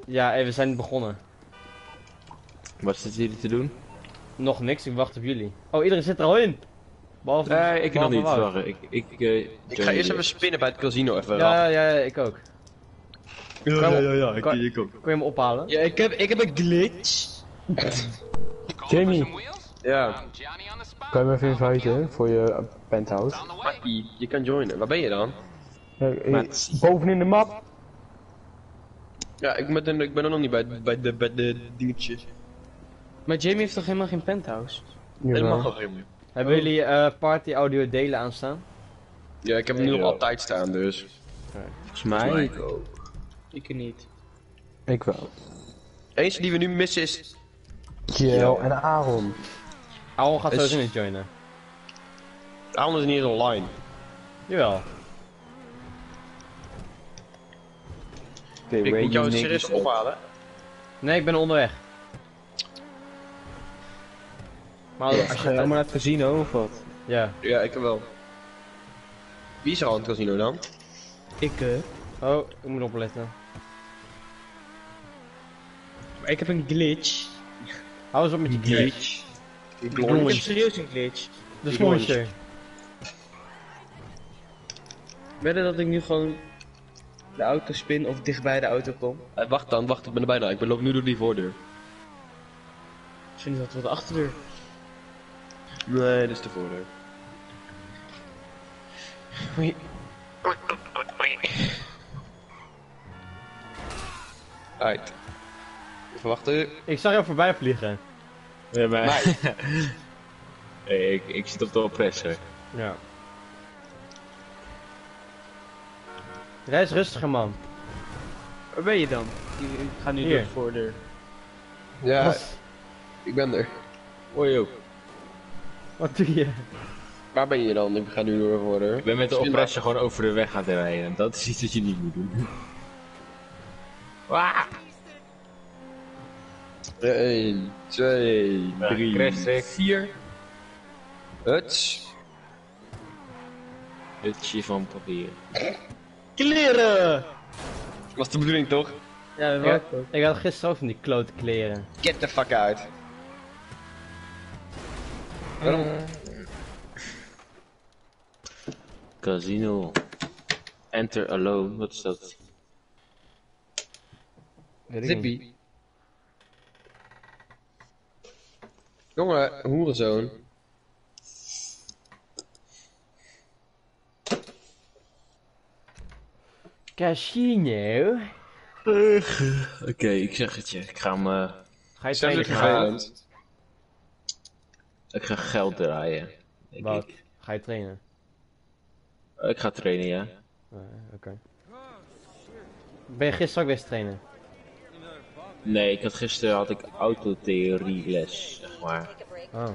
Ja, we zijn niet begonnen. Wat zitten jullie te doen? Nog niks, ik wacht op jullie. Oh, iedereen zit er al in. Behalve, Nee, ik nog behalve niet. Wout. Wacht, Ik ga eerst even spinnen bij het casino even Ja, ik ook. ja, ik ook. Kun je me ophalen? Ja, ik heb een glitch. Jamie, Ja, kan je me even inviten voor je penthouse? Mattie, je kan joinen. Waar ben je dan? Bovenin de map. Ja, ik ben er nog niet bij de dingetje. Maar Jamie heeft toch helemaal geen penthouse? Helemaal nog helemaal. Hebben jullie party audio delen aanstaan? Ja, ik heb hem nu nog altijd staan, dus. Volgens mij. Ik niet. Ik wel. Eens die we nu missen is... Jill en Aaron. Aaron gaat Is- sowieso niet joinen. Aaron is niet eens online. Jawel. Ik moet jou serieus ophalen. Nee, ik ben onderweg. Maar als Ga je je... allemaal naar het casino of wat? Ja. Ja, ik wel. Wie is er al in het casino dan? Ik, Oh, ik moet opletten. maar ik heb een glitch. Hou eens op met die glitch. Ik Ik heb serieus een glitch. De smontje. Wedden dat ik nu gewoon de auto spin of dicht bij de auto kom. Wacht, ik ben er bijna. Ik loop nu door die voordeur. Misschien is dat wel de achterdeur. Nee, dit is de voordeur. Oei. Uit. Even wachten. Ik zag jou voorbij vliegen. Ja, maar... ik zit op de oppressor. Ja. Reis rustiger, man. Waar ben je dan? Ik ga nu Hier. door de voordeur. Ja, ik ben er. Hoi ook. Wat doe je? Waar ben je dan? Ik ga nu door de voordeur. Ik ben met de oppressor gewoon over de weg aan het rijden. En dat is iets wat je niet moet doen. Waaah! 1, 2, 3, Crashtrack. 4. Huts. Hutje van papier. Kleren! Was de bedoeling toch? Ja, dat Ja. werkt ook. Ik had gisteren ook van die klote kleren. Get the fuck out. Waarom? Casino. Enter alone. Wat is dat? Weet ik niet. Zippy. Jongen, hoerenzoon. Casino? Oké, ik zeg het je. Ik ga hem... Ga je Zijn trainen? we vervelend? ik ga geld draaien. Denk Wat? ik. Ga je trainen? Ik ga trainen, ja. Oké. Ben je gisteren ook weer trainen? Nee, gisteren had ik autotheorie-les, zeg maar. Oh.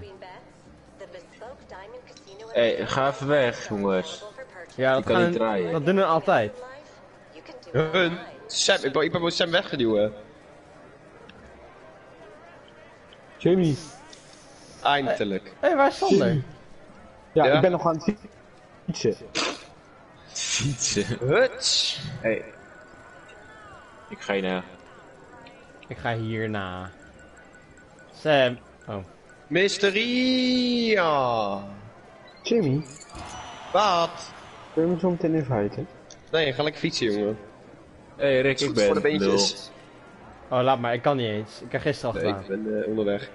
Hé, ga even weg, jongens. Ja, Ik kan niet draaien. dat doen we altijd. Hun? Sam, ik ben Sam weggeduwd. Jamie. Eindelijk. Hé, waar is Sander? Ja, Ja? ik ben nog aan het fietsen. Fietsen. Huts. Hé. Ik ga je naar... Ik ga hierna. Sam. Oh. Mysteria. Jamie, Wat? kun je me zo meteen inviten? Nee, ga lekker fietsen, jongen. Hé Rick, ik Goed ben... voor de beentjes. Oh, laat maar. Ik kan niet eens. Ik heb gisteren al Nee, gedaan. ik ben onderweg.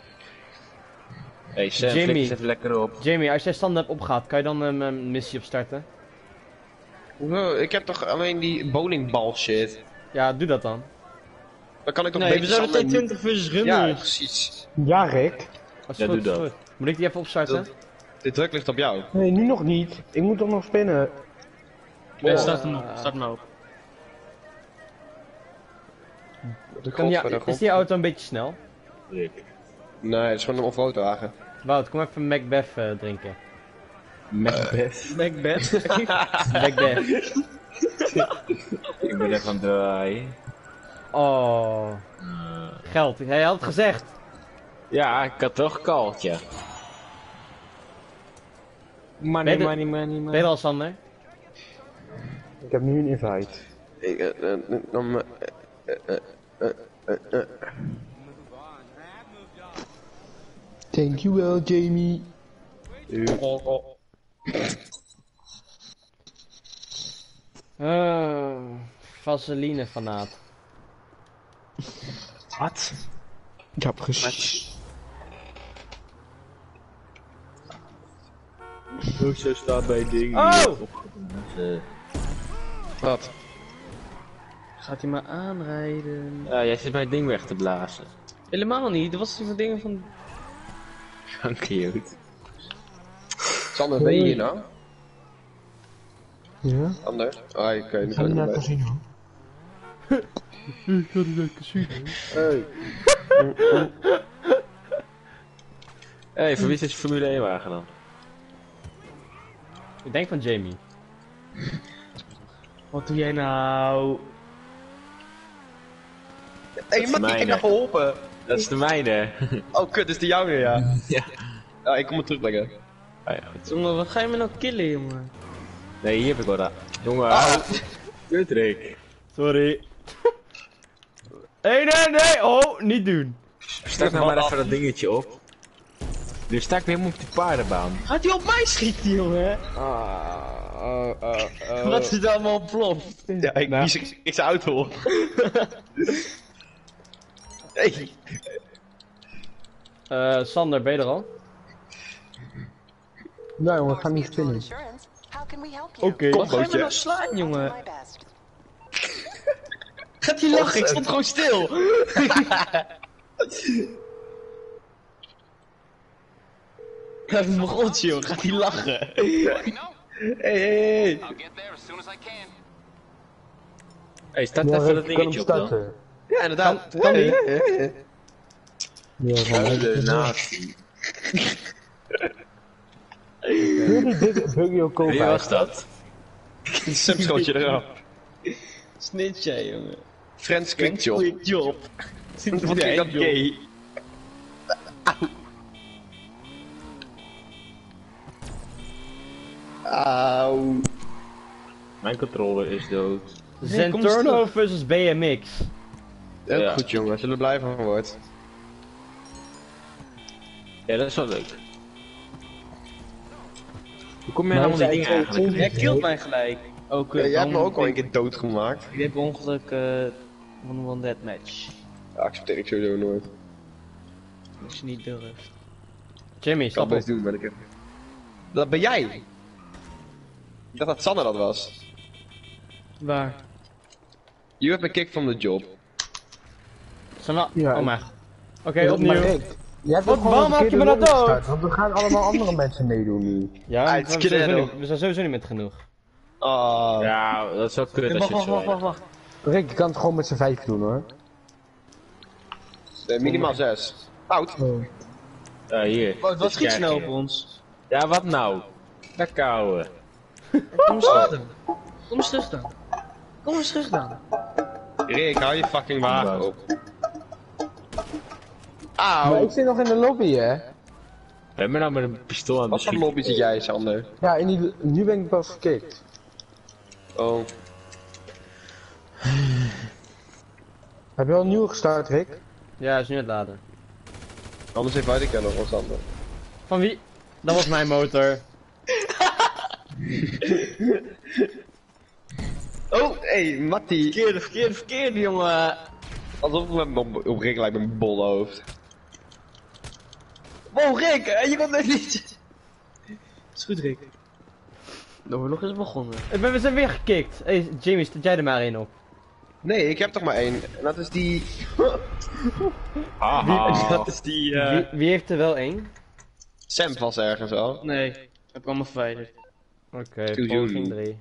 Hé Sam, Jimmy. flik eens even lekker op. Jamie, als jij stand hebt opgehaald, kan je dan een missie opstarten? Wow, ik heb toch alleen die bowlingbal shit. Ja, doe dat dan. Dan kan ik toch Nee, we beter zouden Sander T20 versus nu- Ja, Runners. precies. Ja, Rick. Als Ja, goed, doe is dat. goed. Moet ik die even opstarten? Dit druk ligt op jou. Nee, nu nog niet. Ik moet toch nog spinnen. Nee, start hem op. Start maar op. Is die auto een beetje snel? Rick. Nee, het is gewoon een off-road wagen. Wout, kom even Macbeth drinken. Macbeth. Macbeth. Macbeth. Ik ben even aan het draaien. Oh. Geld. Hij had het gezegd. Ja, ik had toch gekald, ja. Money, Ben je money, money, Ben je money. er al, Sander? Ik heb nu een invite. Dankjewel, Jamie. Vaseline fanaat. Wat? Ik heb gezien. Zo staat bij dingen. Oh! Wat? Gaat hij maar aanrijden? Ja, jij zit mijn ding weg te blazen. Helemaal niet, dat was die van dingen van... Cute. Sander, ben je hier nou? Ja? Sander? Ah, ik weet Ik niet ga wat naar ik het ben. casino. Ik ga naar het casino. Hey. Hey, voor wie is dit je Formule 1 wagen dan? Ik denk van Jamie. Wat doe jij nou? Hey, is Mattie, ik mijne. heb jou geholpen. Dat is de mijne. Oh, kut, is die jouwe, ja. Ja. Ja, ik kom het terugleggen. Ah, ja, goed. Jongen, wat ga je me nou killen, jongen? Nee, hier heb ik wel dat. Jongen, kut Rick. Sorry. Nee, oh, niet doen. Stak nou maar even dat dingetje op. Nu sta ik weer helemaal op die paardenbaan. Gaat hij op mij schieten, jongen? Wat is er allemaal ontploft? Ja, ik zijn auto op. Hey. Sander, ben je er al? Ja jongen, ik ga niet spinnen. Oké. Wat ga je me bootje. nou slaan, jongen? Gaat hij lachen? Ik stond gewoon stil. Hij begon, joh. Gaat hij lachen? Hey. Hey, start Ja, even dat ik kan hem dingetje op dan. starten. Ja, inderdaad. Kan die? Ja, van mij. De nazi. Buggy ook kopen. Wie was dat? Subschootje eraf. Snitch jij, jongen. Friends quick job. Quick job. Wat vind je dat gay? Auw. Mijn controller is dood. Zenturno versus BMX. Heel Ja. goed jongen, zullen we blij van worden. Ja, dat is wel leuk. Hoe kom je Maar nou allemaal die zij- dingen eigenlijk? Jij killt mij gelijk. Ook, Ja, jij hebt me ook al een keer doodgemaakt. Ik heb ongeluk one dead match. Ja, accepteer ik sowieso nooit. Als je niet durft. Jimmy, Ik kan stap het op. best doen, maar ik heb... Dat ben jij! Ik dacht dat Sanne dat was. Waar? You have been kicked from the job. Sanne, Ja, oh mijn. Oké, Maar opnieuw. Rick, jij hebt Wat, ook gewoon waarom een maak je keer me de nou lobby dood? gestart, Want er gaan allemaal andere mensen meedoen nu. Ja, het is we zijn sowieso kiddo. niet- we zijn sowieso niet met genoeg. Ah. Ja, dat is wel kut als je het zo hebt. Wacht. Rick, je kan het gewoon met z'n 5 doen hoor. Minimaal 6. Oud. Oh. Ja, hier. Wat schiet Kijk snel je. op ons? Ja, wat nou? Lekker ouwe. Kom eens terug dan. Kom eens terug dan. Kom eens terug dan. Rick, hou je fucking wagen op. Maar Auw. ik zit nog in de lobby hè. Ben je nou met een pistool aan het Wat voor beschieten? lobby zit jij, Sander? Ja, nu ben ik pas gekikt. Oh. Heb je al nieuw gestart Rick? Ja, is nu het laden. Anders invite ik jou nog wel, Sander. Van wie? Dat was mijn motor. Oh, hey, Mattie. Verkeerde, jongen. Alsof ik op Rick lijkt met mijn bolle hoofd. Wow, Rick, je komt net niet. Is goed, Rick. De oorlog is begonnen. We zijn weer gekikt. Hey, Jamie, stel jij er maar één op. Nee, ik heb toch maar één. En dat is die... Haha. Dat is die, Wie heeft er wel één? Sam vast ergens al. Nee, heb ik allemaal verwijderd. Oké, Doe poging jullie. 3.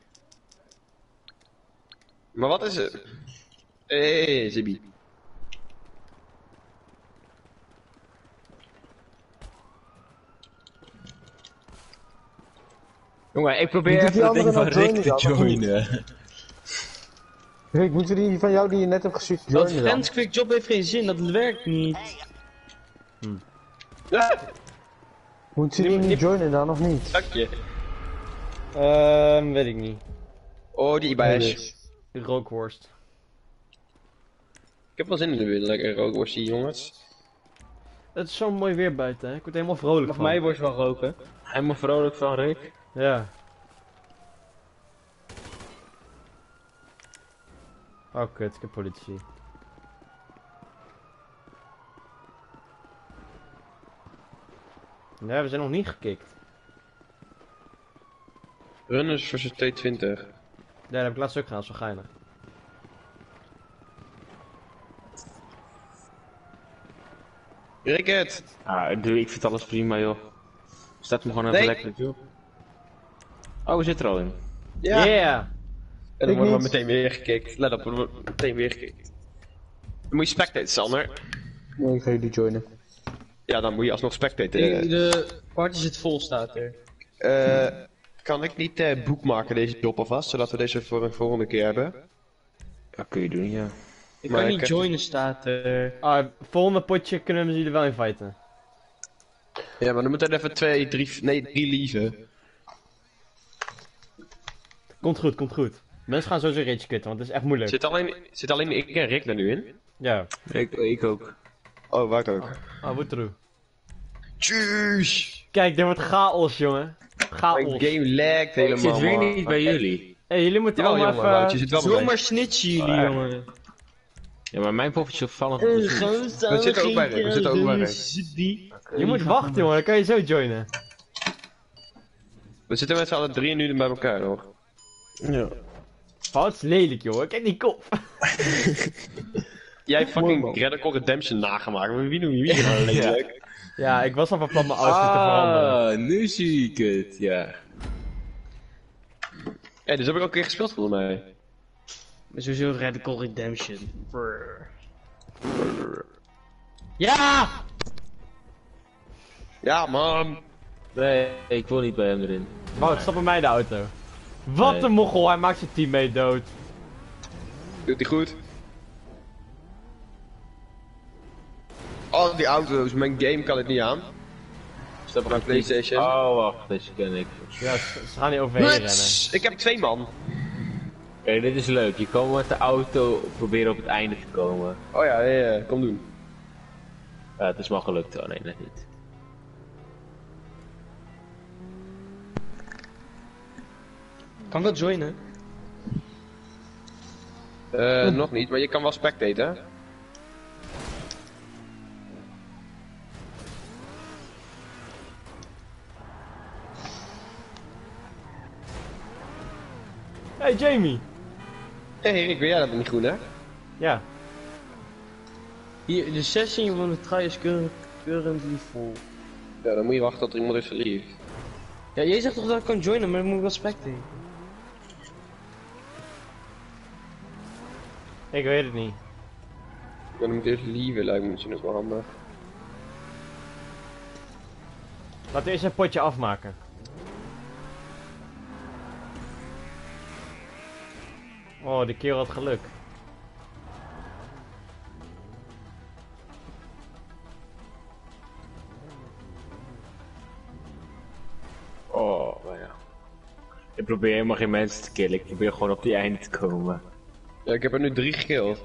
Maar wat is het? Hey, Zibi. Jongen, ik probeer Wie doet even die dat ding van andere nou Rick te joinen dan, of joinen. Rick, moeten we die van jou die je net hebt gestuurd Dat joinen dan? Friends Quick Job heeft geen zin, dat werkt niet. Moet ze die niet joinen dan of niet? Dank je. Weet ik niet. Oh, die Ibash. Rookworst. heb wel zin in weer lekker rookworstje, jongens. Het is zo mooi weer buiten, hè. Ik word er helemaal vrolijk Mag van. mij worst wel roken? Helemaal vrolijk van Rick. Ja. Oh kut, ik heb politie. Nee, we zijn nog niet gekikt. Runners versus T20. Ja, dat heb ik laatst ook gedaan, zo geinig. Ricket! Ik vind alles prima, joh. Staat hem gewoon Nee. even lekker toe. Oh, we zitten er al in. Ja! Yeah! En dan worden we meteen weer gekikt. Let op, we worden meteen weer gekikt. Dan moet je spectaten, Sander. Nee, ik ga jullie joinen. Ja, dan moet je alsnog spectaten. De party zit vol, staat er. Kan ik niet boekmaken deze job alvast, zodat we deze voor een volgende keer hebben? Dat kun je doen, ja. Ik Maar kan ik niet heb- joinen, staat er. Volgende potje kunnen we jullie wel inviten. Ja, maar dan moeten er even 3 lieven. Komt goed, komt goed. Mensen gaan sowieso rage quitten, want het is echt moeilijk. Zit alleen ik en Rick er nu in? Ja. Ik ook. Oh, wacht ook. Oh, Woeteroe. Tjus! Kijk, dit wordt chaos, jongen. Mijn Chaos. game lagt Ik helemaal. zit weer man. niet bij jullie. Hey, jullie moeten Jawel, allemaal jongen, Wout, je even... zit wel bij mij. Zomaar snitchen jullie, Oh, jongen. Ja, maar mijn poppetje vallen op de zoen. We zitten ook bij Rick, we zitten ook bij Rick. Je moet wachten, jongen. Dan kan je zo joinen. We zitten met z'n allen 3 nu bij elkaar nog. Ja. Fout is lelijk, jongen. Kijk die kop. Jij hebt fucking Radical Redemption nagemaakt, maar wie is nou lelijk? Ja, ik was al van plan mijn outfit te veranderen. Ah, nu zie ik het, ja. Hé, dus heb ik ook een keer gespeeld volgens mij. Sowieso Radical Redemption. Ja! Ja, man. Nee, ik wil niet bij hem erin. Wout, stap bij mij in de auto. Wat Nee. een moggel, hij maakt zijn teammate dood. Doet hij goed? Oh, die auto's, mijn game kan het niet aan. Stap Mijn PlayStation. Oh, wacht, deze ken ik. Ja, ze gaan niet overheen rennen. Nuts! Ik heb 2 man. Oké, dit is leuk. Je kan met de auto proberen op het einde te komen. Oh ja, ja, kom doen. Ja, het is wel gelukt. Oh nee, net niet. Kan ik dat joinen? Nog niet, maar je kan wel spectaten, hè? Hey Jamie. Hé, Rick, weet jij dat niet goed, hè? Ja. Hier, de sessie van de try is currently vol. Ja, dan moet je wachten tot er iemand is verliefd. Ja, jij zegt toch dat ik kan joinen, maar dan moet ik wel spectaten. Ik weet het niet. Ja, dan moet je eerst lieven, lijkt me misschien ook wel handig. Laten we eerst een potje afmaken. Oh, die kerel had geluk. Oh, maar ja. Ik probeer helemaal geen mensen te killen. Ik probeer gewoon op die einde te komen. Ja, ik heb er nu 3 gekilld.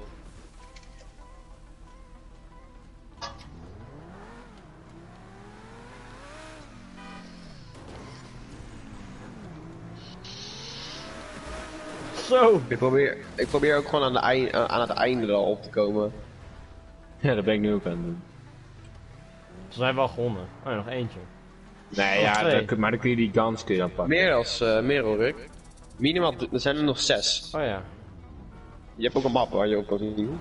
Zo. Ik probeer ook gewoon aan het einde al op te komen. Ja, dat ben ik nu ook aan het doen. Ze zijn wel gewonnen. Oh, ja, nog eentje. Nee, Oh, ja, twee. maar dan kun je die guns kun je dan pakken. Meer al, Rick. Minimaal, er zijn er nog 6. Oh ja. Je hebt ook een map waar je op kan zien.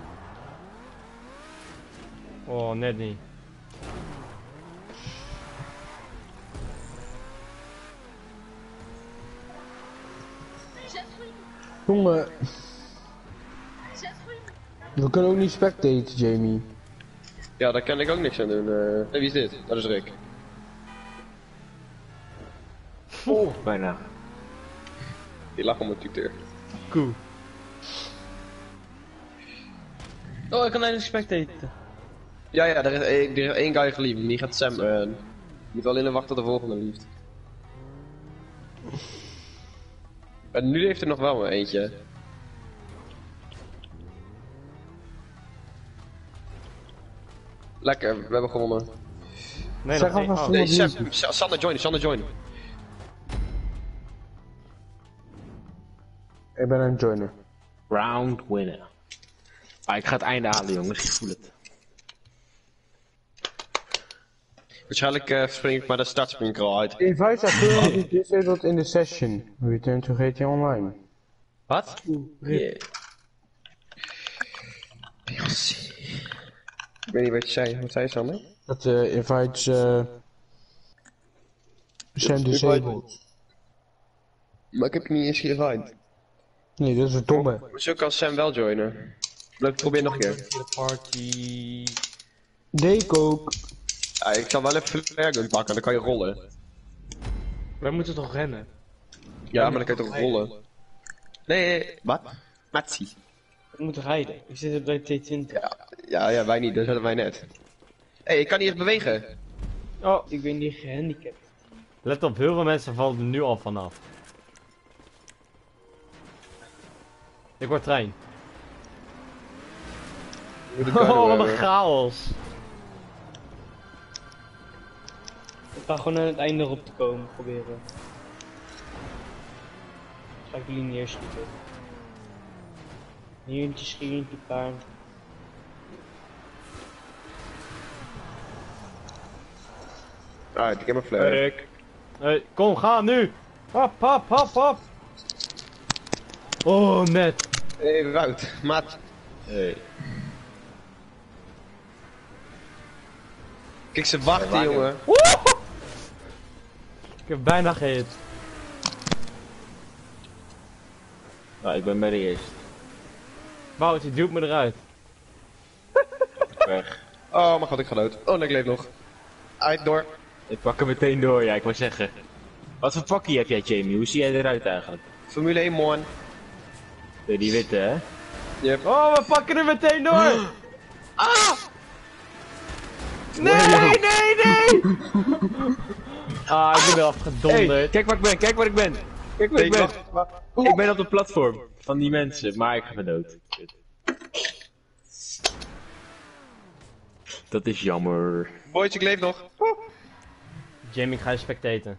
Oh, net niet. Jongen. We kunnen ook niet spectaten, Jamie. Ja, daar kan ik ook niks aan doen. Wie is dit? Dat is Rick. Bijna. Die lag op mijn tutor. Koe. Oh, ik kan eindelijk spectaten. Ja, er is 1 guy geliefd. Die gaat Sam. Je moet alleen wachten tot de volgende liefd. En nu heeft er nog wel maar eentje. Lekker, we hebben gewonnen. Nee, Zeg nog niet. alvast Oh. Nee, iemand die- Sander joinen. Ik ben een joiner. Round winner. Ah, ik ga het einde halen, jongens. Ik voel het. Waarschijnlijk spring ik maar de startspring al uit. Invite are currently disabled in the session. Return to GTA Online. Wat? Yeah. Ik weet niet wat je zei. Wat zei je, Sander? Dat invites zijn disabled. Maar ik heb je niet eens geïnvite. Nee, dat is een domme. Zo kan Sam wel joinen. Probeer nog een keer. De party. Deek ook. Ja, ik zal wel even flare pakken, dan kan je rollen. Wij moeten toch rennen? Ja, maar dan kan je toch rollen. Nee, wat? Matsie. Ik moet rijden. Ik zit op bij T20. Ja, wij niet, dat hadden wij net. Hé, ik kan niet eens bewegen. Oh, Ik ben niet gehandicapt. let op, heel veel mensen vallen er nu al vanaf. Ik word trein. Oh, wat een chaos. Ik ga gewoon aan het einde erop te komen, proberen. Ga ik jullie neerschieten. Hier eentje schierentje paard. Alright, ik heb mijn flare. Hey, kom, ga nu. Hop. Oh, net. Hé, Wout, maat. Hey. Kijk, ze wachten, jongen. Ik heb bijna gehit. Nou, ik ben bij de eerste. Wout, die duwt me eruit. Weg. Oh mijn god, ik ga dood. Oh, nee, ik leef nog. Uit, door. Ik pak hem meteen door, ja, ik wou zeggen. Wat voor pakkie heb jij, Jamie? Hoe zie jij eruit eigenlijk? Formule 1, man. Die witte, hè? Yep. Oh, we pakken er meteen door. Nee. Ah, ik ben wel afgedonderd. Hey, kijk waar ik ben, kijk waar ik ben. Kijk waar ik ben. Ik ben op de platform van die mensen, maar ik ga dood. Kut. Dat is jammer. Boys, ik leef nog. Jamie, ik ga je spectaten.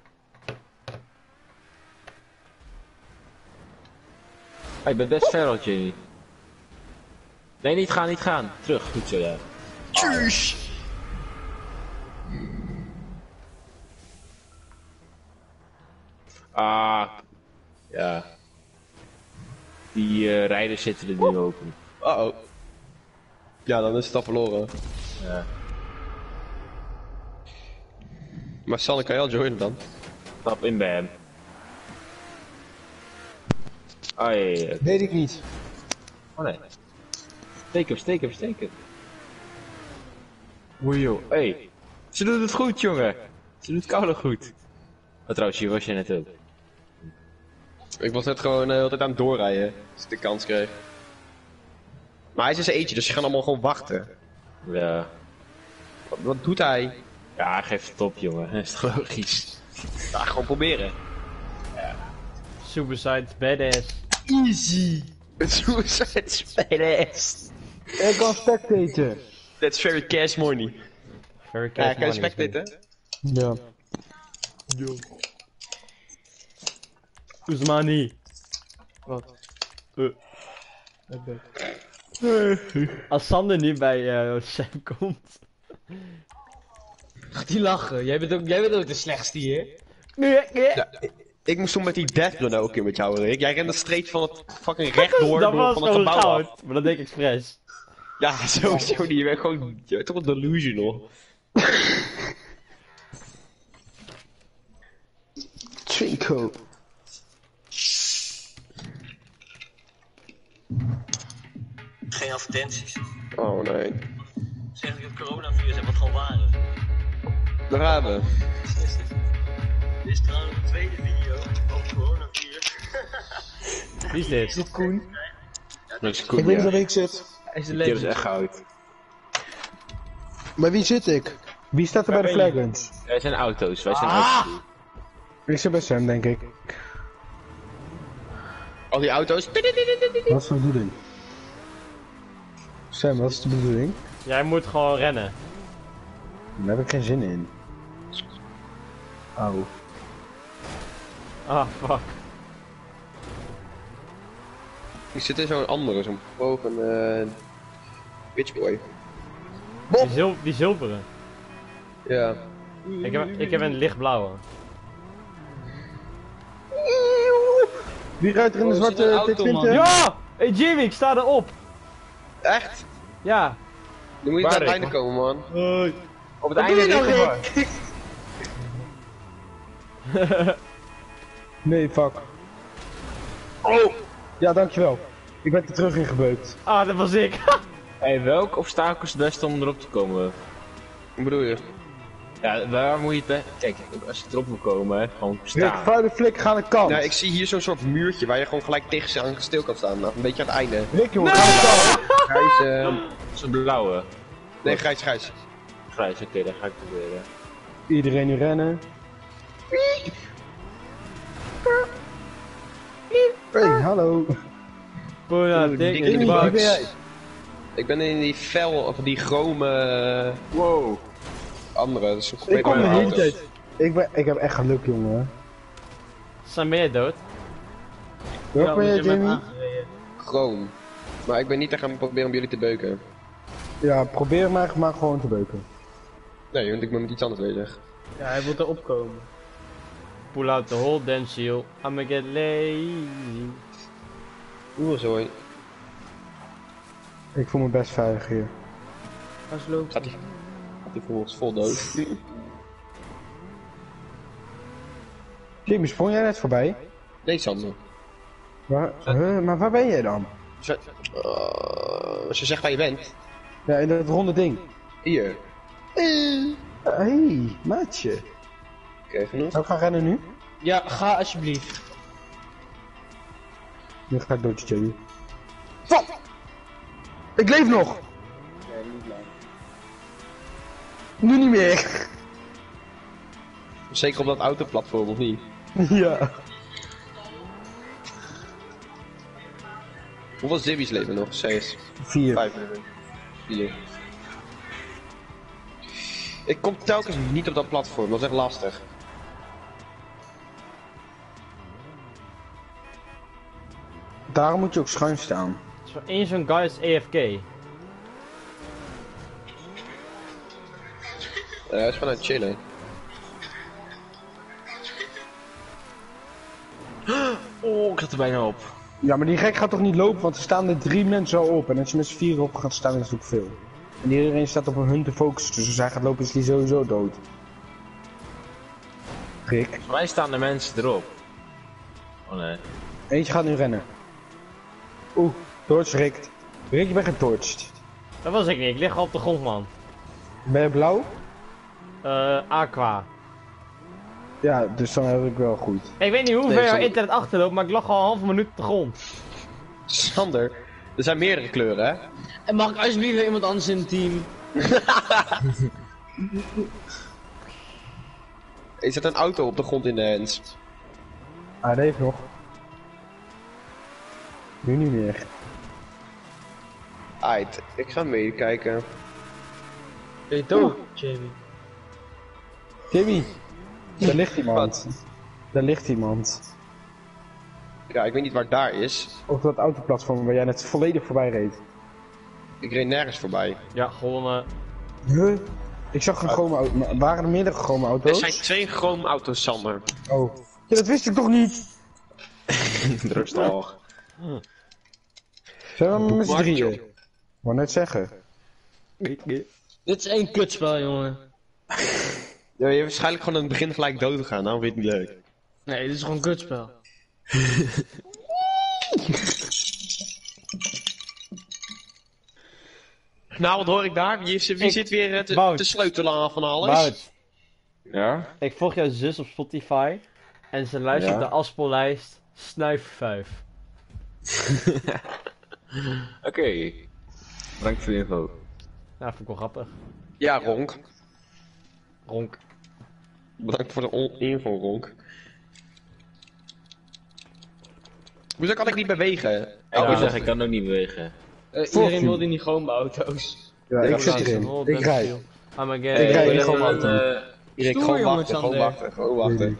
Ah, ik ben best ver al, Jamie. Nee, niet gaan. Terug, goed zo, ja. Tjus. Ah, ja. Die rijders zitten er nu open. Uh-oh. Ja, dan is het al verloren. Ja. Maar Sanne, kan je al joinen dan? Stap in bij hem. Oh, ja. Weet ik niet. Oh nee. Steek hem. Oei joh, hey. Ze doet het goed, jongen. Ze doet koude goed. Oh, trouwens, hier was je net ook. Ik was net gewoon altijd aan het doorrijden, als ik de kans kreeg. Maar hij is in zijn eentje, dus je gaat allemaal gewoon wachten. Ja. Wat doet hij? Ja, geef het op, jongen. Dat is toch logisch. Ja, gewoon proberen. Suicide badass. Easy! Suicide badass. Ik kan spectaten. That's very cash money. Very Ja, cash kan je money, spectaten? Ja. Oesmani. Wat? Als Sander niet bij Sam komt. Gaat die lachen? Jij bent ook de slechtste hier. Ja, ik moest toen met die death ook in met jou, Rick. Jij rende streed van het fucking rechtdoor Dat door was van het gewoon gebouw af. goud. Maar dat deed ik expres. Ja, sowieso niet. Je bent gewoon je bent toch wel delusional. Twinkle. Geen advertenties. Oh nee. Zeg dat ik het coronavirus heb wat gewoon waar is. Daar gaan we. Dit is trouwens de tweede video over coronavirus. Wie is dit? Dat is Ik cool, weet ja. dat ik zit. Hij is de Dit is legend. echt goud. Bij wie zit ik? Wie staat er bij de flagguns? Wij zijn auto's, wij zijn auto's. Ik zit bij Sam, denk ik. Al die auto's. Wat is de bedoeling? Sam, wat is de bedoeling? Jij moet gewoon rennen. Daar heb ik geen zin in. Oh. Ah, fuck. Ik zit in zo'n andere, zo'n boven Witchboy. Die zilveren. Ja. Ik heb een lichtblauwe. Wie rijdt er in de Oh, er zit een zwarte auto, man. T20? Ja! Hey Jimmy, ik sta erop! Echt? Ja. Dan moet je Waar naar het ik? einde komen, man. Op het einde liggen we. Nee, fuck. Oh! Ja, dankjewel. Ik ben er terug in gebeukt. Ah, dat was ik. Hey, welk obstakel is het beste om erop te komen? Wat bedoel je? Ja, waar moet je het kijk, als je erop wil komen, hè, gewoon Rick, staan. vuile flik, ga aan de kant. Nou, ik zie hier zo'n soort muurtje waar je gewoon gelijk tegen ze aan stil kan staan. Nou, een beetje aan het einde. Rick, jongen, ga aan de kant. Grijs, Dat is een blauwe. nee, grijs. Grijs, oké, dat ga ik proberen. Iedereen nu rennen. Hey, hallo. Puna, die dik dingen in die de bugs. Wie ben box. jij? Ik ben in die fel, of die chrome Wow. andere. Dat is een Ik compleet kom de andere hele auto. tijd. Ik heb echt geluk, jongen. Zijn ben jij dood? Welk ben jij, Jamie? aangereden. Chroom. Maar ik ben niet echt gaan proberen om jullie te beuken. Ja, probeer maar gewoon te beuken. Nee, want ik ben met iets anders bezig. Ja, hij wil erop komen. Pull out the whole damn shield. I'ma get lazy. Oeh, zo. Ik voel me best veilig hier. Ga eens lopen. Gaat die vervolgens vol dood. Jamie, sprong jij net voorbij? Nee, Sander. Maar waar ben jij dan? Als je zegt waar je bent. Ja, in dat ronde ding. Hier. Hey, maatje. Oké, genoeg. Zou ik gaan rennen nu? Ja, ga alsjeblieft. Nu ga ik dood, Jamie. Wat? Ik leef nog! Nu niet meer. Zeker op dat autoplatform, of niet? Ja. Hoeveel zibbies leven nog? 6. 4. 5. 4. Ik kom telkens niet op dat platform, dat is echt lastig. Daarom moet je ook schuin staan. Zo één zo'n guy is AFK. Hij is gewoon aan het chillen. Oh, ik zat er bijna op. Ja, maar die gek gaat toch niet lopen, want er staan er 3 mensen al op. En als je met z'n 4 op gaat staan, is het ook veel. En iedereen staat op hun te focussen, dus als hij gaat lopen is hij sowieso dood. Rick, Voor mij staan de mensen erop. Oh nee. eentje gaat nu rennen. Oeh, torch Rick. Rick, je bent getorched. Dat was ik niet, ik lig al op de grond, man. Ben je blauw? Aqua. Ja, dus dan heb ik wel goed. Ik weet niet hoe Nee, ver jouw Sander. internet achterloopt, maar ik lag al een halve minuut op de grond. Sander, er zijn meerdere kleuren, hè? En mag ik alsjeblieft weer iemand anders in het team? Er zit een auto op de grond in de hands. Ah, leeft nog. Nu niet meer. Aight, ik ga meekijken. Ben je dood, Jamie? Timmy, daar ligt iemand. Daar ligt iemand. Ja, ik weet niet waar daar is. Op dat autoplatform waar jij net volledig voorbij reed. Ik reed nergens voorbij. Ja, gewonnen. Huh? Ik zag een chrome auto. Maar waren er meerdere chrome Er auto's? zijn 2 chroomauto's, Sander. Oh. Ja, dat wist ik toch niet? Rustig. Zijn we met z'n Mark, drieën? joh. Ik wou net zeggen. Dit is één kutspel, jongen. Ja, je hebt waarschijnlijk gewoon aan het begin gelijk dood gegaan, nou vind je het niet leuk. Nee, dit is gewoon een kutspel. Nou, wat hoor ik daar? Wie zit weer Wout. te sleutelen aan van alles? Wout, Ja? ik volg jouw zus op Spotify. En ze luistert Ja? de afspeellijst Snuifvuif. Oké. Bedankt voor de info. Nou, vond ik wel grappig. Ja, Ronk. Ronk. Bedankt voor de info, Ronk. Hoezo kan ik niet bewegen? Ik wil zeggen, ik kan ook niet bewegen. Iedereen wil in die groene auto's. Ja, Nee, ik ik zit zie erin. Oh, Ik damn rijd. shield. I'm Ik again. rij hier gewoon auto. Erik, Stoer, gewoon jongen, wachten, gewoon Sander. wachten, gewoon wachten.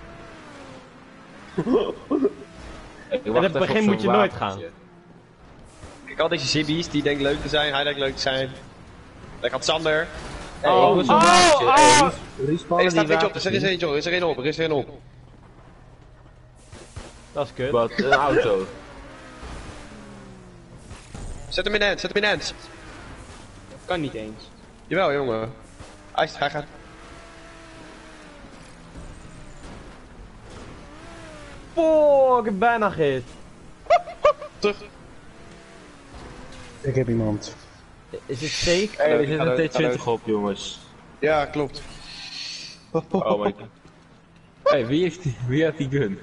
In het begin moet je nooit gaan. Kijk, al deze zibbies die denken leuk te zijn, hij denkt leuk te zijn. Daar gaat Sander. Oh, moet zo'n oh, wachtje. oh. Er Respannen staat die eentje op, er is wapens. er eentje op, er is er één op, er is er één op. Dat is kut. Wat, een auto. Zet hem in hand, zet hem in hand. Kan niet eens. Jawel, jongen. Hij gaat. Fuck, ik heb bijna gehit. Terug. Ik heb iemand. Is het safe? Hey, er Ga zit dood, een T20 op, jongens. Ja, klopt. Oh my god. Hey, wie heeft die gun?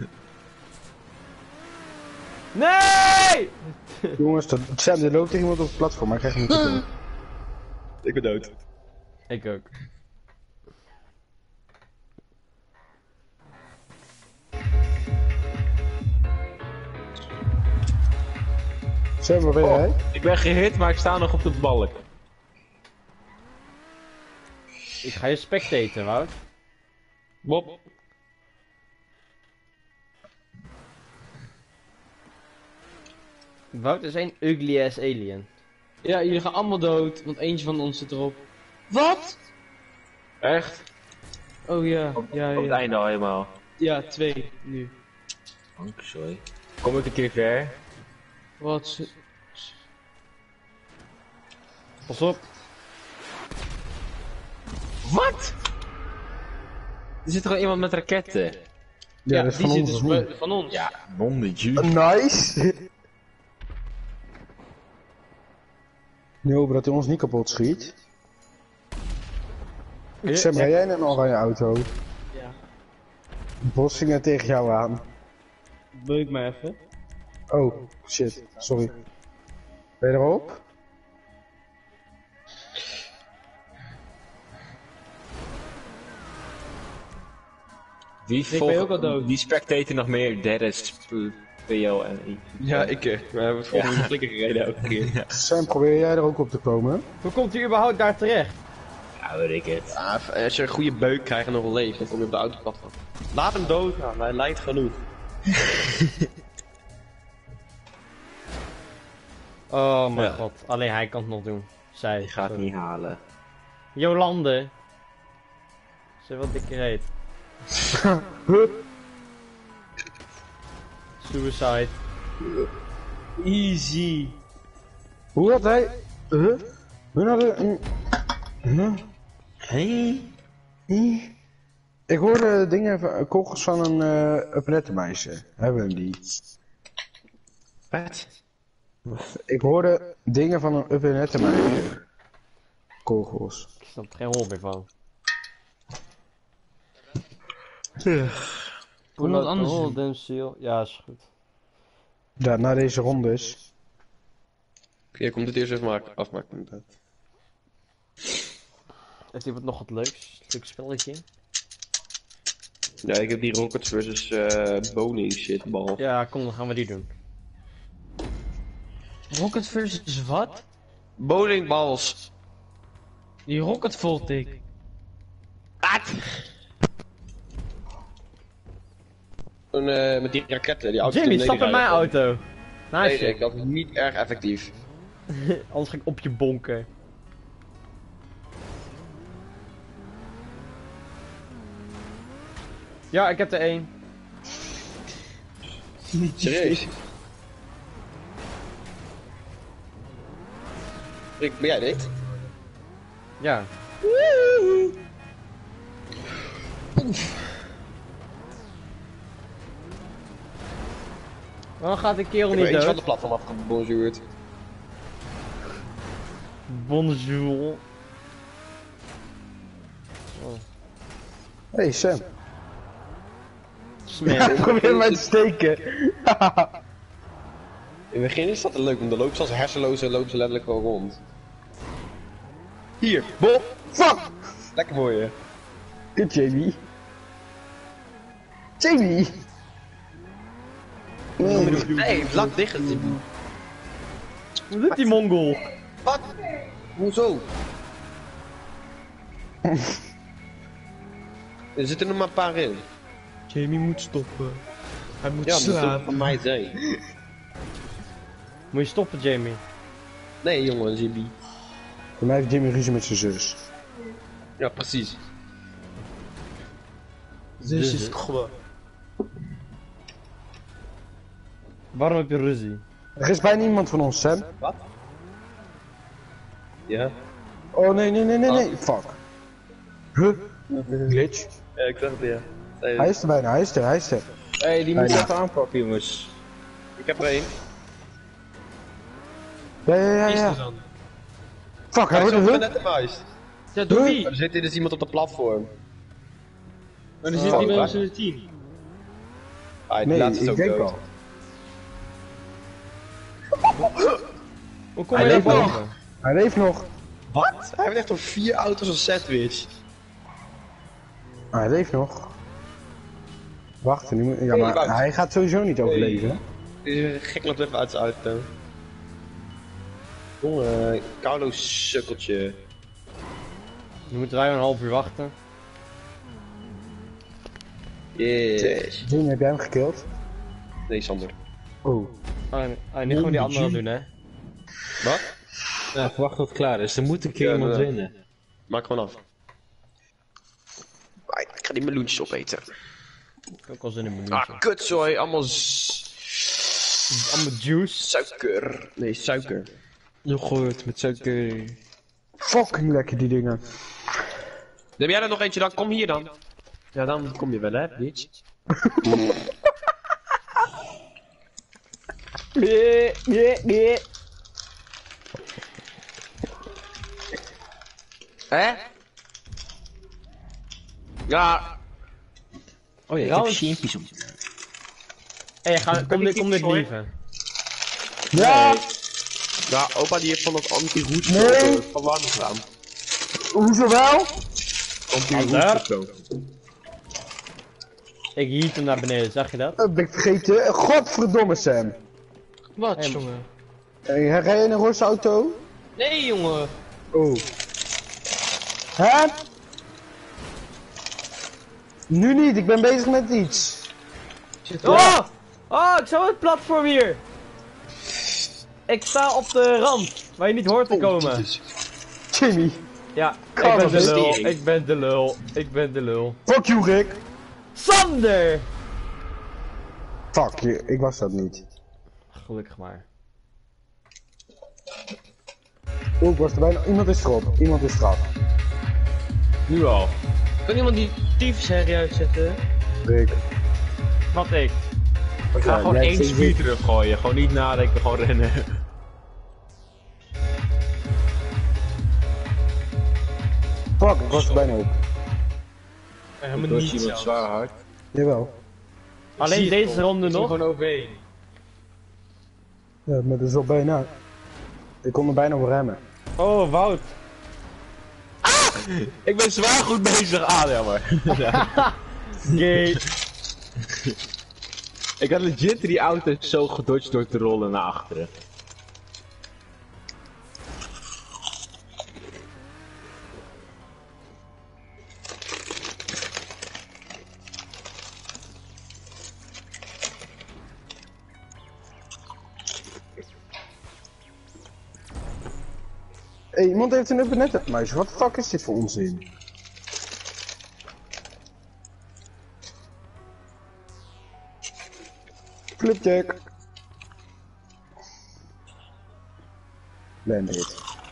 Nee! Jongens, Sam, er loopt tegen iemand op het platform, maar ik krijg hem niet te doen. Ik ben dood. Ik ook. Sam, waar ben jij? Ik ben gehit, maar ik sta nog op de balk. Ik ga je spectaten, Wout. Bob. Wout is een ugly ass alien. Ja, jullie gaan allemaal dood, want eentje van ons zit erop. Wat? Echt? Oh ja, ja, Op het ja. einde al helemaal. Ja, 2 nu. Oh, sorry. Kom ik een keer ver? Wat? Pas op. Wat? Er zit toch al iemand met raketten? Ja, dat is die van zit ons dus of niet? van ons. Ja, nonnetje. Nice! Nu hopen dat hij ons niet kapot schiet. Sam, rij jij net nog aan je auto? Ja. Bossingen tegen jou aan. Beuk me even. Oh, shit, sorry. Ben je erop? Wie Ik ben ook al dood. Die spectator nog meer? Dennis, PO en I. Ja, ik. We hebben het volgens mij flikker gereden elke keer. Sam, probeer jij er ook op te komen? Hoe komt hij überhaupt daar terecht? Ja, weet ik het. Ja, als je een goede beuk krijgt en nog een leef, dan kom je op de autoplatform. Laat hem dood, nou, hij lijdt genoeg. Oh mijn Ja. god, alleen hij kan het nog doen. Zij. Die gaat sorry. niet halen. Jolande. Ze wat dikker heet. Suicide. Easy. Hoe had hij... Hun hadden een... Ik hoorde dingen van, kogels van een operettemeisje. Hebben we die? Wat? Ik hoorde dingen van een operettemeisje. Kogels. Ik snap er geen hol meer van. Hoe wat anders doen? Golden Seal. Ja, is goed. Ja, na deze rondes. Je komt het eerst even afmaken inderdaad. Heeft iemand nog wat leuks? Leuk spelletje? Ja, ik heb die Rockets versus bowling shit bal. Ja, kom, dan gaan we die doen. Rocket versus wat? Bowlingballs. Die Rocket Voltic. Met die raketten, die auto's Jamie, die stap in mijn auto. Naast Nee, je. dat is niet erg effectief. Anders ga ik op je bonken. Ja, ik heb er één. Serieus? Ben jij dit? Ja. Waarom gaat de kerel Ik niet ben eentje van de dood? platform afgebonjourd. Bonjour. Hey Sam, Smeer. kom je mij te steken? In het begin is dat leuk, want dan loopt ze als hersenloze loopt ze letterlijk gewoon rond. Hier, Bob! Fuck! Lekker voor je. Kut Jamie. Jamie! Nee, laat dicht. Hoe doet die Mongool? Wat? Hoezo? Er zitten er nog maar een paar in. Jamie moet stoppen. Hij moet Ja, dat moet ook slapen. van mij zijn. Moet je stoppen, Jamie. Nee, jongen, Jimmy. Voor mij heeft Jimmy ruzie met zijn zus. Ja, precies. Zus is toch wel. Waarom heb je ruzie? Er is bijna niemand van ons, Sam. Ja? Oh nee. Fuck. Huh? Glitch. Ja, ik dacht het, ja. Hij is er bijna, hij is er. Hé, die moet je Bijna. even aanpakken, jongens. Ik heb er één. Is Ja. er dan? Fuck, hij Hij wordt is een net hut. de muis. Ja, door wie? Er zit hier dus iemand op de platform. Maar dan zit hij bij ons in het team. Ah, die Nee, laatste is ik ook denk dood. al. Hoe kom Hij je daar leeft nog. boven? Hij leeft nog. Wat? Hij heeft echt nog 4 auto's als sandwich. Hij leeft nog. Wacht, nu moet... Ja, Hey, maar Wout. hij gaat sowieso niet overleven. hè? Die gek loopt even uit zijn auto. Jongen, Carlo sukkeltje. Nu moeten wij een half uur wachten. Yes. Jimmy, heb jij hem gekild? Nee, Sander. Oh. Nu gaan we die andere doen, hè. Wat? Ja, ik wacht tot het klaar is. Er moet een keer Ja, iemand nee. winnen. Maak gewoon af. Ah, ik ga die meloentjes opeten. Ook al zin in een minuutje. Ah, kutzooi. Allemaal Allemaal juice. suiker. Nee, suiker. Yoghurt met suiker. Fucking lekker die dingen. Neem jij er nog eentje dan? Kom hier dan. Ja, dan kom je wel, hè, bitch. Hè? Ja. Oh ja, ik Trouwens- heb shintjes op. Kom dit lieven. Ja! Ja, opa die heeft van dat anti-roet Nee. verwarmd gedaan. Hoezo wel? Anti-roet. Ik hiet hem naar beneden, zag je dat? Dat ben ik vergeten. Godverdomme, Sam. Wat, Hey, jongen? Rij je in een roze auto? Nee, jongen. Oh. Hè? Nu niet, ik ben bezig met iets. Oh! Oh, ik zou het platform hier! Ik sta op de rand, waar je niet hoort te komen. Jimmy. Ja, ik Kan ben de dat lul, best. ik ben de lul, ik ben de lul. Fuck you, Rick. Sander! Fuck je, ik was dat niet. Gelukkig maar. Oh, ik was er bijna. Iemand is erop. Iemand is eraf. Nu al. Kan iemand die tyfusherrie uitzetten? Rick. Wat ik. Ik ga gewoon jij één hebt speed teruggooien. Gewoon niet nadenken, gewoon rennen. Fuck, ik was er bijna op. Helemaal Door niet iemand zelfs. zwaar hard. Jawel. Alleen deze ronde Ik zie nog? gewoon overheen. Ja, maar dat is al bijna. Ik kon er bijna op remmen. Oh, Wout. Ik ben zwaar goed bezig. Ah, jammer. Gay. Ik had legit die auto zo gedodged door te rollen naar achteren. Hé, iemand heeft een uppernet muis. Wat de fuck is dit voor onzin? Flipjack. Bandit.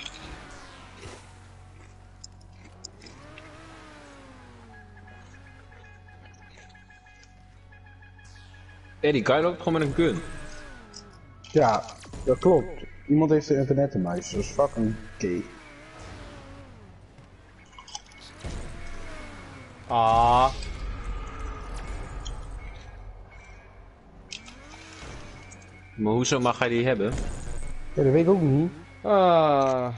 Ja, die guy loopt gewoon met een gun. Ja, dat klopt. Iemand heeft een internetmuis. Dat is fucking gay. Ah. Maar hoezo mag hij die hebben? Ja, dat weet ik ook niet. Ah.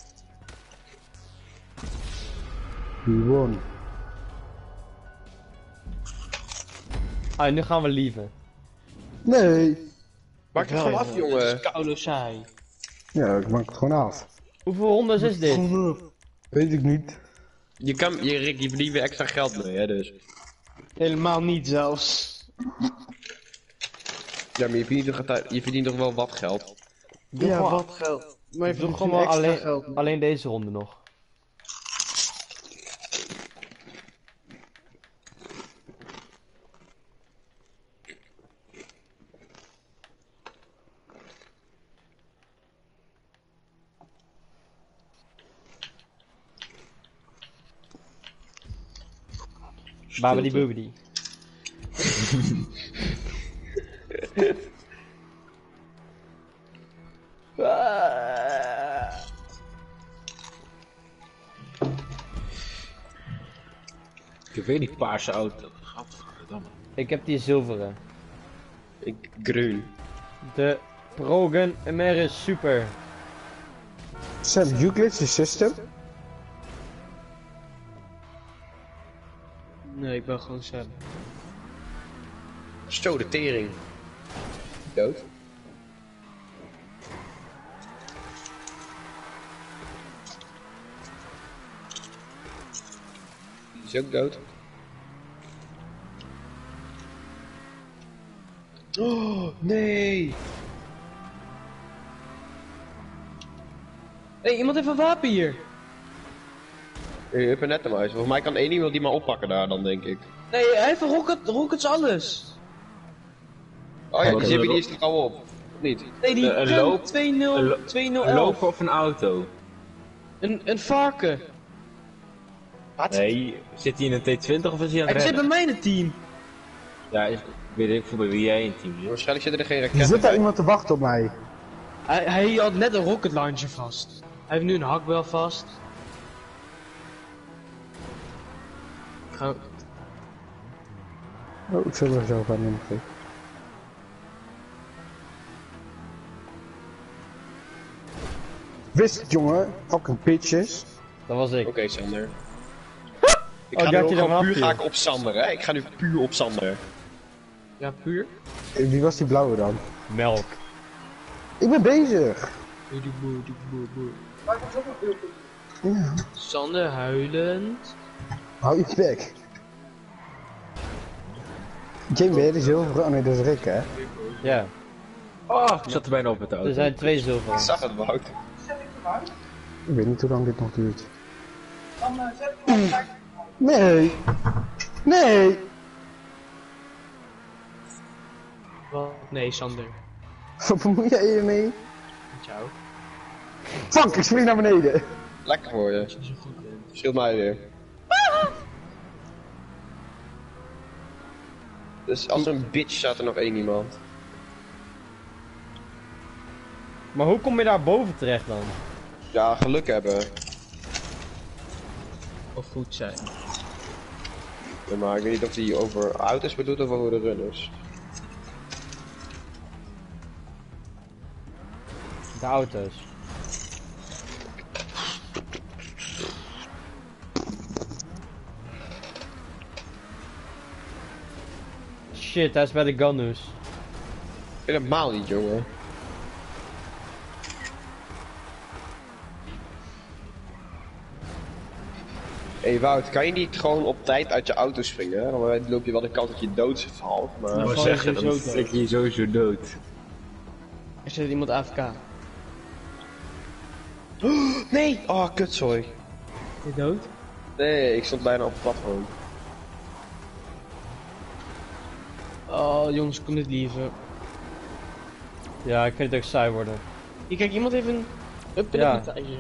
Wie won? Ah, nu gaan we lieven. Nee. Maak het gewoon af, jongen. Koude saai. Ja, ik maak het gewoon af. Hoeveel rondes is dit? Weet ik niet. Rick, je verdient weer extra geld mee, hè, dus. Helemaal niet zelfs. Ja, maar je verdient toch wel wat geld. Ja, wat geld. Maar je Doe verdient gewoon geen wel extra geld. alleen deze ronde nog. Babidi boobidi. Ik heb weer die paarse auto. Gadverdamme. Ik heb die zilveren. Groen. De Progen MR is super. Sam, Euclid's je system? Nee, ik ben gewoon Sam. Zo, de tering. Dood. Die is ook dood. Oh, nee! Hé, iemand heeft een wapen hier. Je hebt er net hem uit. Volgens mij kan één iemand die maar oppakken daar dan, denk ik. Nee, hij heeft een rockets alles. Oh ja, die zit die is er al op. Of niet? Nee, die Een Gun loop- 2011. Een loper of een auto? Een varken. Wat? Nee, zit hij in een T20 of is hij aan Hij het zit bij rennen? mij in het team. Ja, weet ik veel bij wie jij in het team zit. Waarschijnlijk zitten er geen Er raketten zit daar bij. iemand te wachten op mij. Hij had net een rocket launcher vast. Hij heeft nu een hakbel vast. Ga... Oh, ik zal er zo van in. Wist het, jongen? Fucking bitches. Dat was ik. Oké, Sander. Ik Oh, ga ik nu dacht ook je gewoon ervan puur afviel. ga ik op Sander, hè? Ik ga nu puur op Sander. Ja, puur. Wie was die blauwe dan? Melk. Ik ben bezig. Ja. Sander huilend. Hou je bek. Jamie, ben jij de zilveren? Oh nee, dat is Rick, hè? Ja, Oh, ik zat er bijna op met de auto. er zijn 2 Ik zilveren. zag het, Wout. Ik weet niet hoe lang dit nog duurt. Nee. Nee. Wat? Nee, Sander. Wat bemoei jij je mee? Met jou. Fuck, ik spring naar beneden. Lekker voor je. Als je zo goed bent. Scheelt mij weer. Dus als een bitch staat er nog één iemand. Maar hoe kom je daar boven terecht dan? Ja, geluk hebben. Of goed zijn. Ja, maar ik weet niet of die over auto's bedoelt of over de runners. De auto's. Shit, hij is bij de Ganus. Helemaal niet, jongen. Hé Wout, kan je niet gewoon op tijd uit je auto springen? Dan loop je wel de kans dat je dood valt, maar... Ik wou val je zeggen, dan sowieso flik je sowieso dood. Er zit iemand AFK. Nee! Oh, kutzooi. Is je dood? Nee, ik stond bijna op het platform. Oh jongens, kom dit liever. Ja, ik vind het ook saai worden. Hier, kijk, iemand heeft een... Up Ja. hier.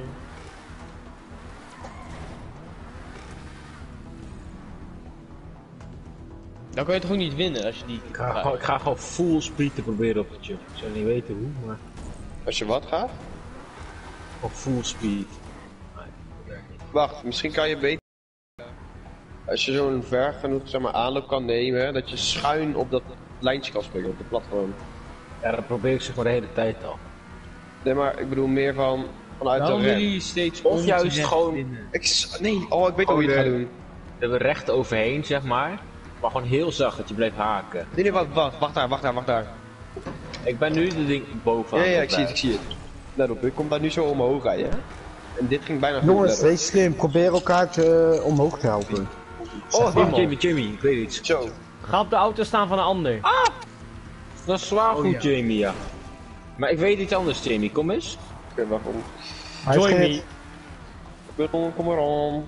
Dan kan je toch ook niet winnen als je die... Ik ga gewoon full speed te proberen op de jump. Ik zou niet weten hoe, maar Als je wat gaat? gewoon full speed. Wacht, misschien kan je beter... Als je zo'n ver genoeg zeg maar, aanloop kan nemen, dat je schuin op dat lijntje kan springen, op de platform. Ja, dat probeer ik zeg maar de hele tijd al. Nee, maar ik bedoel meer vanuit Waarom de willen rem. jullie steeds Of juist onterecht gewoon- winnen? Nee, oh, ik weet al hoe je het gaat doen. Dat we recht overheen, zeg maar gewoon heel zacht dat je blijft haken. Nee, wacht daar. Ik ben nu de ding bovenaan. Ja, ik zie het. Let op, ik kom daar nu zo omhoog rijden. En dit ging bijna goed. Jongens, wees slim. Probeer elkaar omhoog te helpen. Oh, Helemaal. Jamie, ik weet iets. Zo. Ga op de auto staan van een ander. Dat is zwaar goed, Jamie, ja. Maar ik weet iets anders, Jamie. Kom eens. Oké, wacht om. Hij is Join gehit. me. Kom maar om.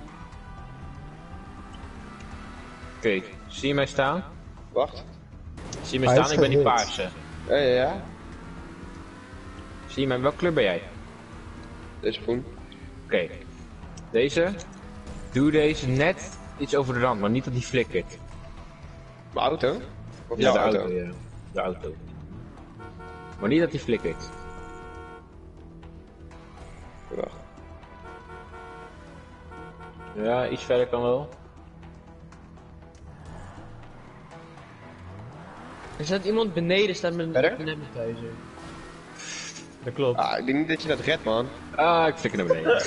Oké, zie je mij staan? Wacht. Zie je mij Hij staan? is Ik ben die gehit. paarse. Ja. Zie je mij? Welke kleur ben jij? Deze groen. Oké. Deze. Doe deze net iets over de rand, maar niet dat die flikkert. Mijn auto? Of Ja, jouw de auto? auto, ja. De auto. Maar niet dat die flikkert. Wacht. Ja, iets verder kan wel. Er staat iemand beneden, staat met Verder? een appetizer. Dat klopt. Ah, ik denk niet dat je dat redt, man. Ah, ik flikker naar beneden.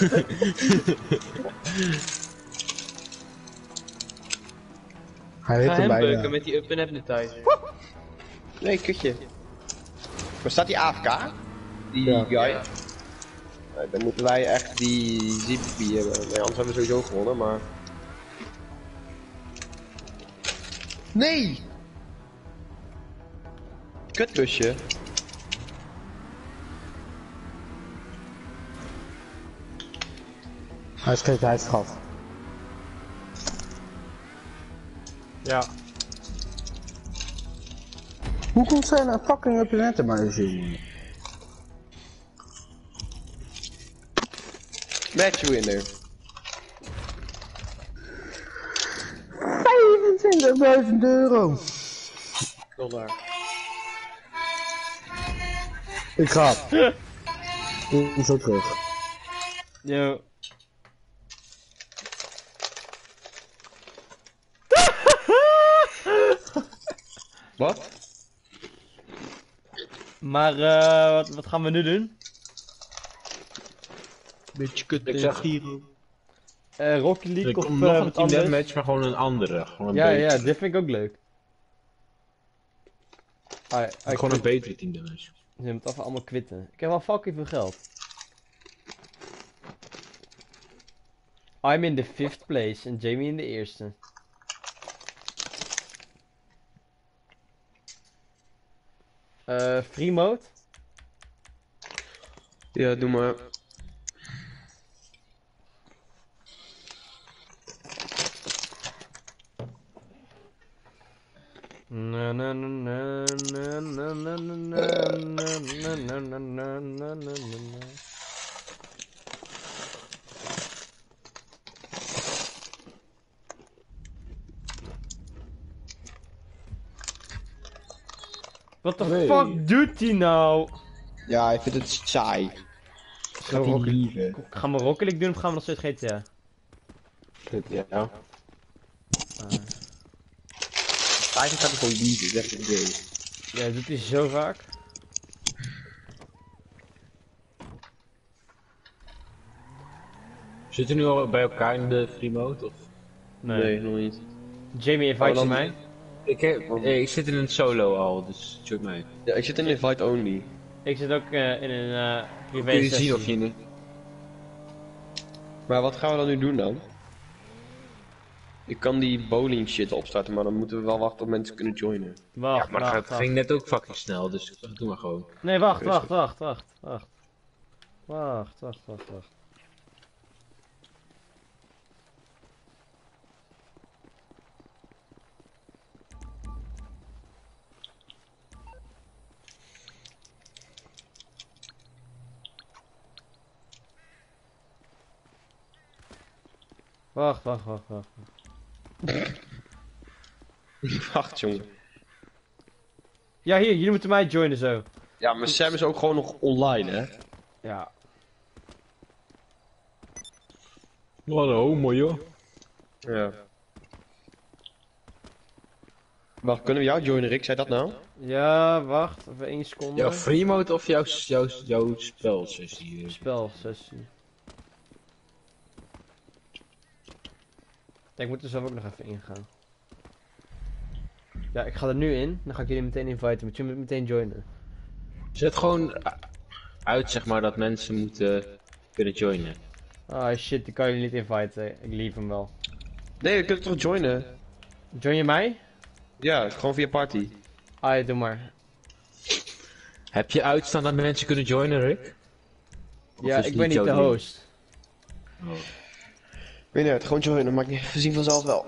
Hij Ga heeft hem erbij. beuken met die up en appetizer. Nee, kutje. Maar staat die AFK? Die Ja. guy? Ja. Nee, dan moeten wij echt die zippie hebben. Nee, anders hebben we sowieso gewonnen, maar... Nee! Kutbusje. Hij is gehit, hij is gaf. Ja. Hoe komt zij nou fucking up en maar zien? Matchwinner. 25.000 euro. $. Ik ga. Ik kom zo terug. Yo. Wat? Maar wat gaan we nu doen? Beetje kut Ik zeg- Giro. Rocket Er League of komt nog een wat team anders? deathmatch, maar gewoon een andere. Gewoon een Ja, betere. ja, dit vind ik ook leuk. Gewoon een betere team deathmatch. Je moet even allemaal quitten. Ik heb wel fucking veel geld. I'm in the 5th place en Jamie in de eerste. Free mode? Ja, doe maar. Na na na na na na na na na na na na na na na. Wat de fuck doet hij nou? Ja, hij vindt het saai. Gaan we Rocket League doen of gaan we nog steeds GTA? Ja. Eigenlijk gaat hij gewoon lieven, zeg ik idee. Ja, dat doet hij zo vaak. Zitten we nu al bij elkaar in de free mode? Of? Nee, nog niet. Jamie invite dan- mij. Ik zit in een solo al, dus join mij. Ja, ik zit in invite only. Ik zit ook in een privé Kun je sessie. zien of je in de... Maar wat gaan we dan nu doen dan? Ik kan die bowling shit opstarten, maar dan moeten we wel wachten op mensen kunnen joinen. Wacht, Ja, maar wacht, het wacht. ging net ook fucking snel, dus doe maar gewoon. Nee, wacht, Oké, wacht, is wacht, wacht, wacht. Wacht, wacht, wacht, wacht. Wacht, wacht, wacht, wacht. Wacht, jongen. Ja, hier, jullie moeten mij joinen zo. Ja, maar Sam is ook gewoon nog online, hè? Ja. Wat een homo, joh. Ja. Wacht, kunnen we jou joinen, Rick? Zei dat nou? Ja, wacht, even 1 seconde. Jouw free mode of jouw spelsessie? Spelsessie. Ja, ik moet er zelf ook nog even ingaan. Ja, ik ga er nu in. Dan ga ik jullie meteen inviten. Moet je meteen joinen. Zet gewoon uit, zeg maar, dat mensen moeten kunnen joinen. Ah shit, die kan je niet inviten. Ik lief hem wel. Nee, je kunt toch joinen? Join je mij? Ja, gewoon via party. Ah, doe maar. Heb je uitstaan dat mensen kunnen joinen, Rick? Of Ja, is ik die ben niet de jouw ding? host. Weet je, gewoon joinen, maakt niet. We zien vanzelf wel.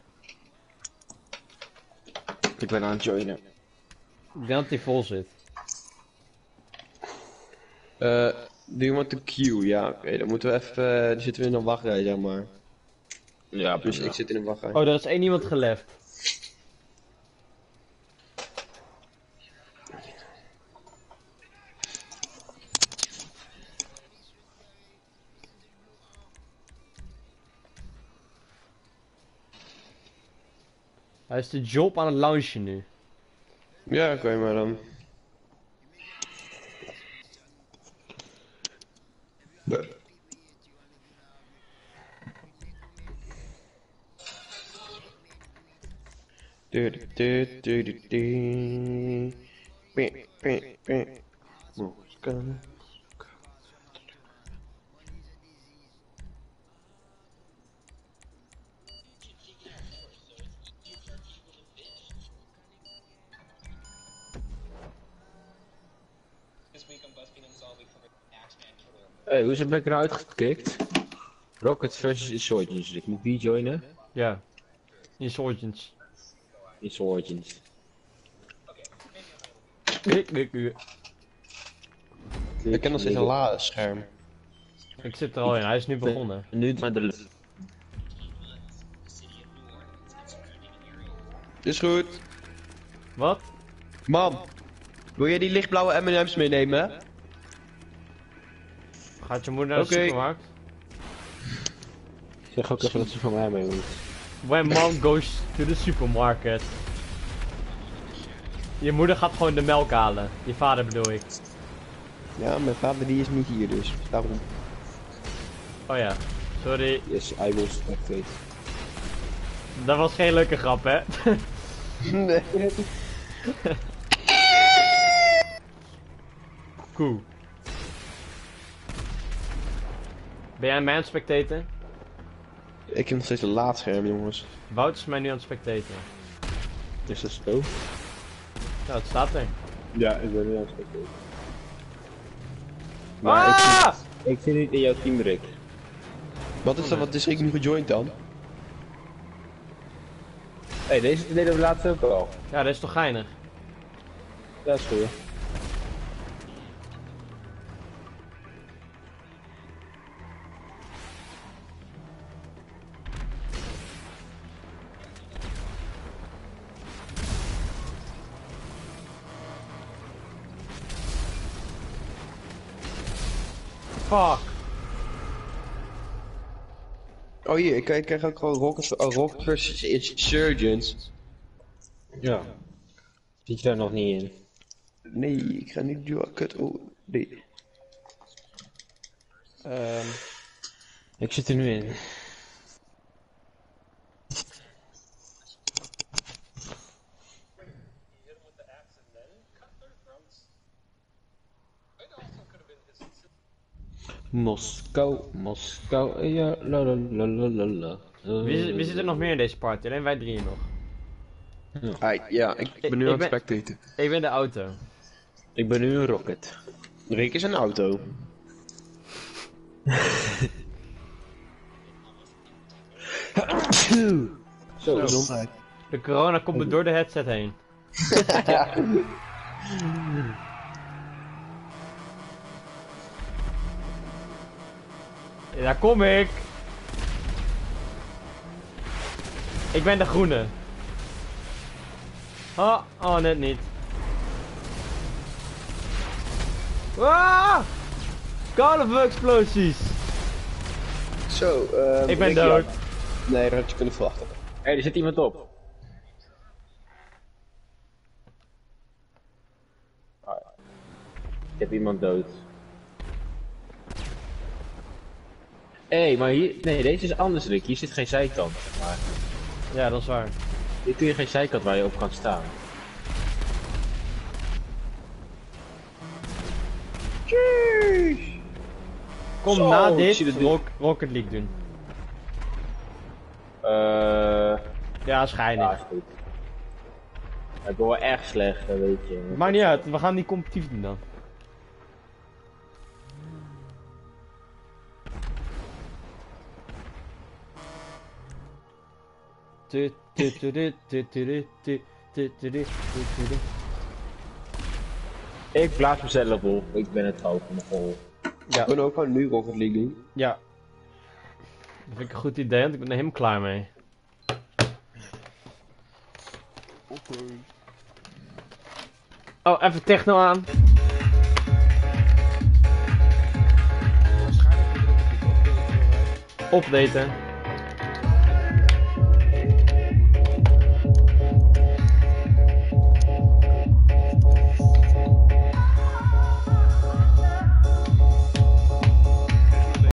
Ik ben aan het joinen. Ik denk dat die vol zit. Do you want to queue? Ja, oké, dan moeten we even. Dan zitten we in een wachtrij, zeg maar. Ja, Dus ik zit in een wachtrij. Oh, er is één iemand geleft. Hij is de job aan het launchen nu. Ja, oké, maar dan. Hey, hoe is het lekker uitgekikt? Rocket versus Insurgents. Ik moet die joinen. Ja. Insurgents. Insurgents. Ik ken nog steeds een la-scherm. Ik zit er al in, hij is nu begonnen. Nu maar de... Is goed. Wat? Mam, wil jij die lichtblauwe M&M's meenemen? Gaat je moeder naar de Oké. supermarkt? Zeg ook even dat ze van mij mee moet. When mom goes to the supermarket. Je moeder gaat gewoon de melk halen. Je vader bedoel ik. Ja, mijn vader die is niet hier dus, daarom. Oh ja, sorry. Yes, I will spectate. Dat was geen leuke grap, hè? Nee. Cool. Ben jij mij aan het spectaten? Ik heb nog steeds een laadscherm, jongens. Wout is mij nu aan het spectaten. Is dat zo? Nou, het staat er. Ja, ik ben nu aan het spectaten. Maar ik zit niet in jouw team, Rick. Wat is Rick nu gejoind dan? Hey, deze deden we laatst ook al. Ja, dat is toch geinig? Dat is goed. Fuck. Oh hier, ik krijg ook gewoon Rocket versus Insurgents. Ja. Zit je daar nog niet in? Nee, ik ga niet Rocket. Oh, nee. Ik zit er nu in. Moskou, ja, la la la la la la. Wie zit er nog meer in deze party? Alleen wij drieën nog. Ja, ik ben nu aan het spectaten. Ik ben de auto. Ik ben nu een rocket. Rick is een auto. Zo, Gezondheid. De corona komt er door de headset heen. Ja, daar kom ik. Ik ben de groene. Oh, net niet. Ah! Carnival explosies. Zo, Ik ben Rick, dood. ja. Nee, dat had je kunnen verwachten. Hé, er zit iemand op. Ik heb iemand dood. Hé, maar hier... Nee, deze is anders, Rick. Hier zit geen zijkant. Maar Ja, dat is waar. hier kun je geen zijkant waar je op kan staan. Kom Zo, na ik dit zie de Rocket League doen. Ja, Ja, schijnig. is goed. Ik ben wel erg slecht, weet je. Maakt niet uit, we gaan die competitief doen dan. Ik blaas mezelf op, ik ben het ook nogal. Ja. Ik ben ook gewoon nu Rocket League doen. Ja. Dat vind ik een goed idee, want ik ben er helemaal klaar mee. Oh, even techno aan. Updaten.